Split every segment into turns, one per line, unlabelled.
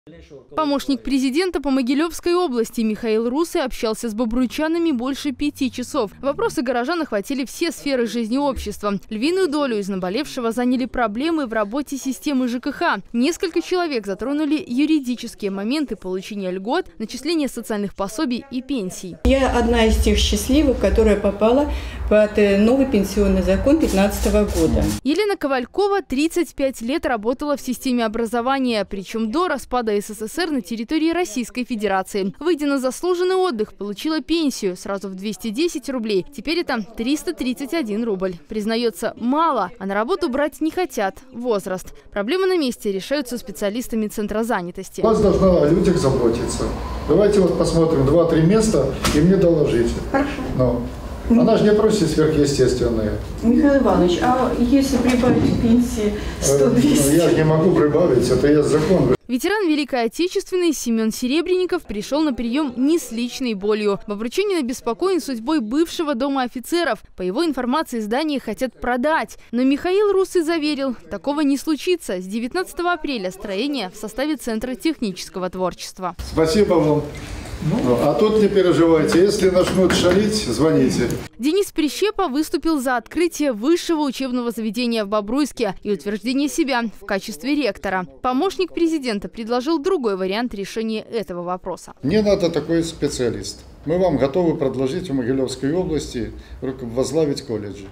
Помощник президента по Могилевской области Михаил Русый общался с бобруйчанами больше 5 часов. Вопросы горожан охватили все сферы жизни общества. Львиную долю из наболевшего заняли проблемы в работе системы ЖКХ. Несколько человек затронули юридические моменты получения льгот, начисления социальных пособий и пенсий.
Я одна из тех счастливых, которая попала под новый пенсионный закон 2015 года.
Елена Ковалькова 35 лет работала в системе образования, причем до распада СССР на территории Российской Федерации. Выйдя на заслуженный отдых, получила пенсию сразу в 210 рублей. Теперь это 331 рубль. Признается, мало, а на работу брать не хотят. Возраст. Проблемы на месте решаются специалистами Центра занятости.
Вас должна о людях заботиться. Давайте вот посмотрим 2-3 места и мне доложите.
Хорошо.
Но она же не просит сверхъестественные.
Михаил Иванович, а если прибавить пенсии 100-200?
Я же не могу прибавить, это есть закон.
Ветеран Великой Отечественной Семен Серебренников пришел на прием не с личной болью. Бобруйчанин обеспокоен судьбой бывшего дома офицеров. По его информации, здание хотят продать. Но Михаил Русый заверил, такого не случится. С 19 апреля строение в составе Центра технического творчества.
Спасибо вам. А тут не переживайте, если начнут шалить, звоните.
Денис Прищепа выступил за открытие высшего учебного заведения в Бобруйске и утверждение себя в качестве ректора. Помощник президента предложил другой вариант решения этого вопроса.
Мне надо такой специалист. Мы вам готовы предложить в Могилевской области возглавить колледжи.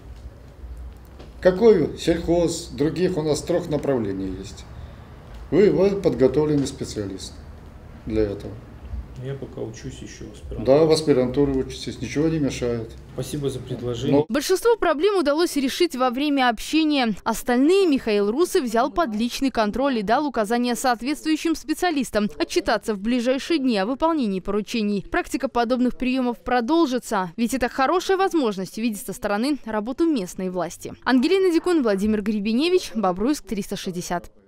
Какой сельхоз, других у нас 3 направлений есть. Вы подготовленный специалист для этого.
Я пока учусь еще в аспирантуре.
Да, в аспирантуре учитесь, ничего не мешает.
Спасибо за предложение.
Большинство проблем удалось решить во время общения. Остальные Михаил Русый взял под личный контроль и дал указания соответствующим специалистам отчитаться в ближайшие дни о выполнении поручений. Практика подобных приемов продолжится, ведь это хорошая возможность видеть со стороны работу местной власти. Ангелина Дикун, Владимир Гребеневич, Бобруйск, 360.